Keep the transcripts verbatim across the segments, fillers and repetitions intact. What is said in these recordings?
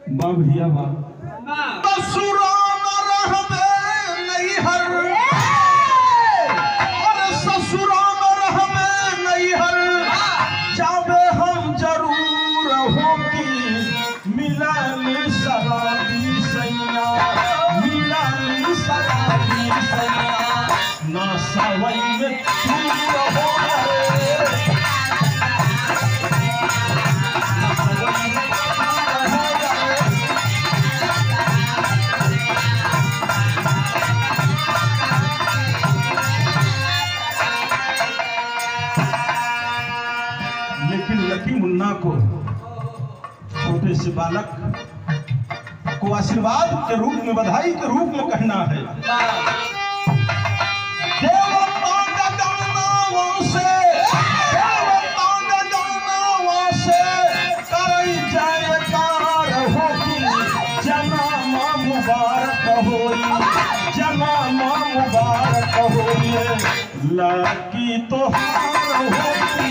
बा भैया बा ससुरा न रहबे नैहर और ससुरा न रहबे नैहर जाबे हम जरूर होगी मिलन शराबी सैया मिलन शराबी सैया ना सवई में चूर हो मुन्ना को छोटे से बालक को आशीर्वाद के रूप में बधाई के रूप में कहना है देवता गगनों से देवता गगनों से करई जयकार होगी जन्म मुबारक होई जन्म मुबारक होई लकी तोहार होगी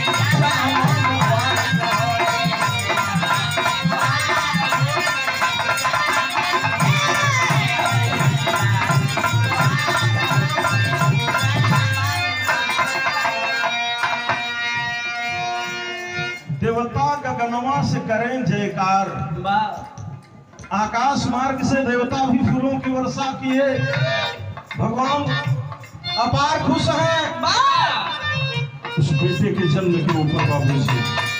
देवता गगनवा से करें जयकार। आकाश मार्ग से देवता भी फूलों की वर्षा किए। भगवान अपार खुश हैं उस बेटे के जन्म के ऊपर बाबू से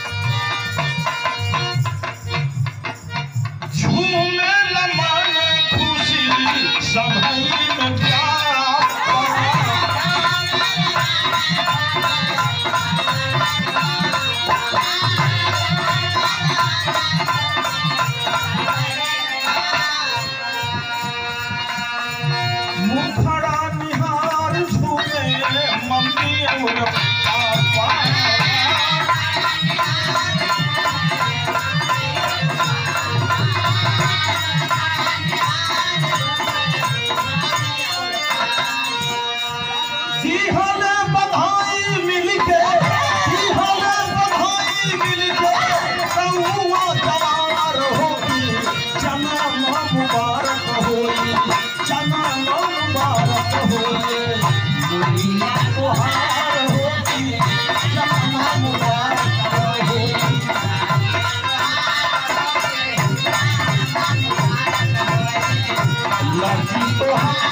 झूमे लमाने खुशी सभाई में प्यार मुखड़ा निहार झूमे मम्मी और पापा दीहले बधाई मिलके दीहले बधाई मिलके कौआ जवार होगी जन्म मुबारक होई जन्म मुबारक होई दुनिया तोहार होगी जन्म मुबारक होई लकी तोहार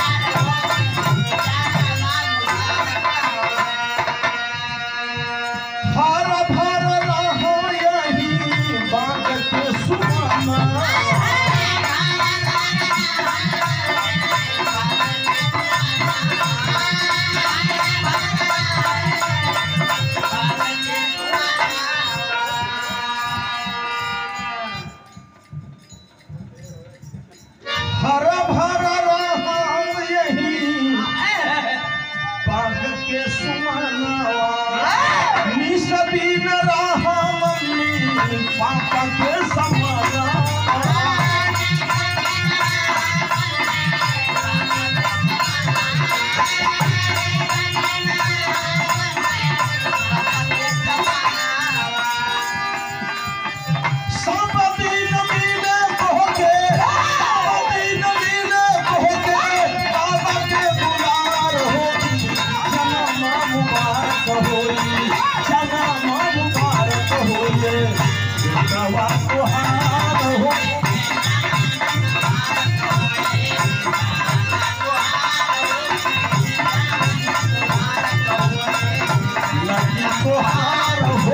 भर भर रहो यही बाग के सुमना हर भर रहो यही बाग के सुमना सभी न रहा मम्मी पापा के समाना सब दिन मिले कहोगे सब दिन मिले कहोगे बाबा के दुलार होगी जन्म मुबारक होई जन्म मुबारक होई बेटवा तोहार हो लकी तोहार हो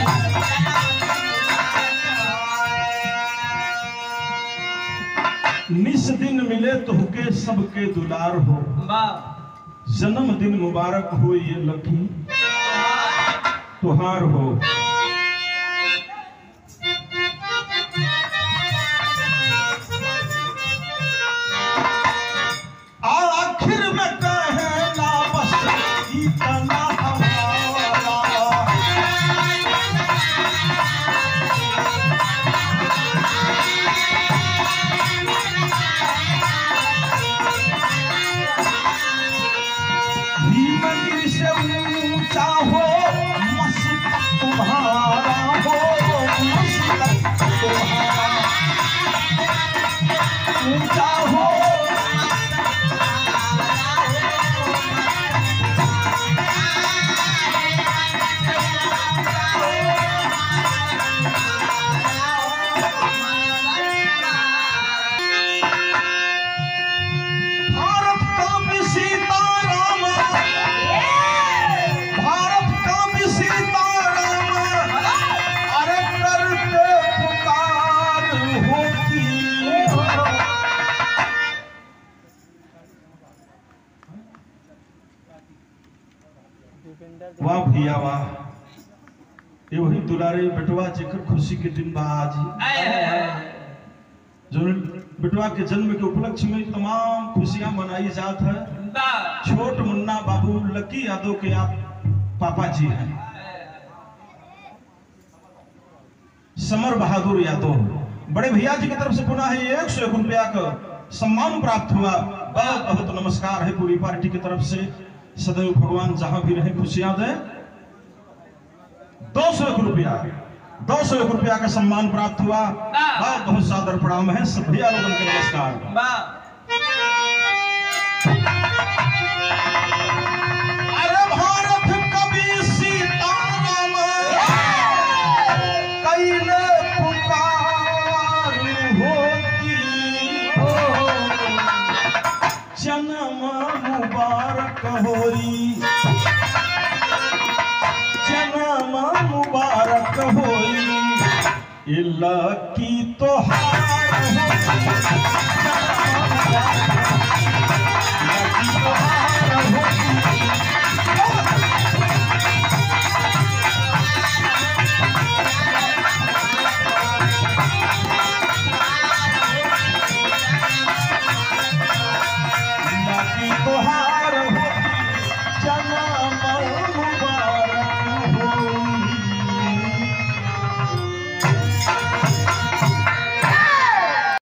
निस दिन मिले तोहके सबके दुलार हो जन्मदिन मुबारक हो ये लकी तोहार हो आखिर में कहना बस इतना भीमगिरी से ऊंचा हो मस्त तुम्हारा भैया बा ये वही दुलारे बेटवा जेकर खुशी के दिन बा आज जो बेटवा के जन्म के उपलक्ष्य में तमाम खुशियां मनाई जात है। छोट मुन्ना बाबू लकी यादव के आप पापा जी हैं, समर बहादुर यादव। बड़े भैया जी की तरफ से पुनः ही एक सौ एक रुपया का सम्मान प्राप्त हुआ। बहुत बहुत नमस्कार है पूरी पार्टी की तरफ से। सदैव भगवान जहां भी रहे खुशियां दे। दो सौ एक रुपया दो सौ एक रुपया का सम्मान प्राप्त हुआ। बहुत बहुत सादर प्रणाम है सब भैया लोगों के नमस्कार। अरे भारत कवि सीताराम कई ने पुकार होती, जन्म मुबारक होई, जन्म मुबारक होई, लकी तोहार